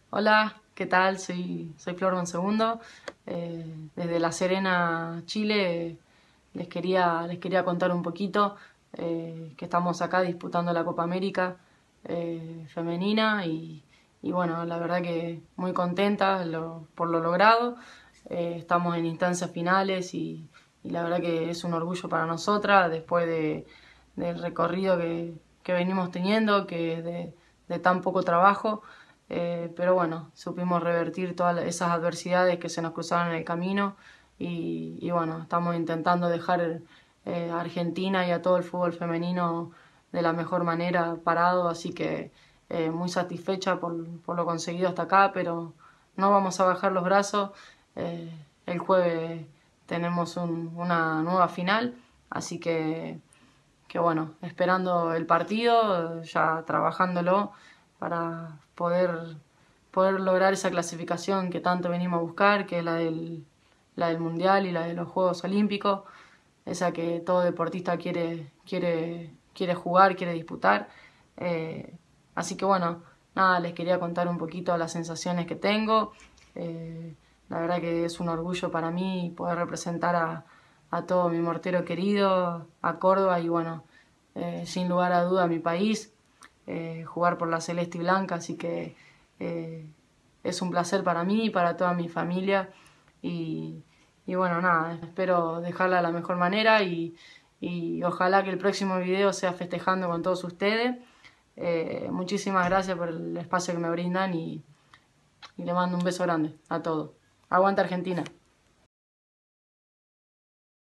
Hola, ¿qué tal? Soy Flor Segundo. Desde La Serena, Chile, les quería contar un poquito que estamos acá disputando la Copa América femenina y bueno, la verdad que muy contenta por lo logrado. Estamos en instancias finales y la verdad que es un orgullo para nosotras después del recorrido que venimos teniendo, que es de tan poco trabajo. Pero bueno, supimos revertir todas esas adversidades que se nos cruzaron en el camino y bueno, estamos intentando dejar a Argentina y a todo el fútbol femenino de la mejor manera parado, así que muy satisfecha por lo conseguido hasta acá, pero no vamos a bajar los brazos. El jueves tenemos una nueva final, así que bueno, esperando el partido, ya trabajándolo para poder lograr esa clasificación que tanto venimos a buscar, que es la del Mundial y la de los Juegos Olímpicos, esa que todo deportista quiere jugar, quiere disputar. Eh, Así que bueno, nada, les quería contar un poquito las sensaciones que tengo. Eh, la verdad que es un orgullo para mí poder representar a todo mi mortero querido, a Córdoba y bueno, sin lugar a duda a mi país, jugar por la celeste y blanca, así que eh, es un placer para mí y para toda mi familia y, y bueno, nada, espero dejarla de la mejor manera y ojalá que el próximo video sea festejando con todos ustedes. Muchísimas gracias por el espacio que me brindan y le mando un beso grande a todos. Aguanta Argentina.